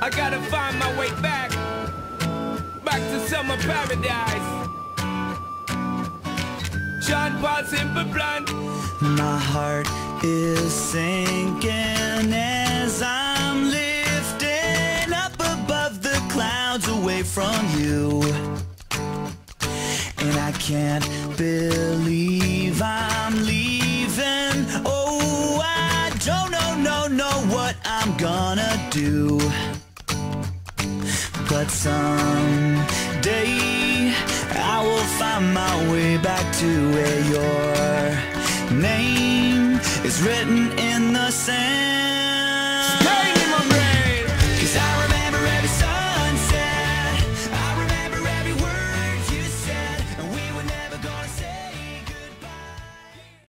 I gotta find my way back to summer paradise. Sean Paul Simple Plan. My heart is sinking as I'm lifting up above the clouds away from you. And I can't believe I'm leaving. Oh, I don't know what I'm gonna do. But someday I will find my way back to where your name is written in the sand.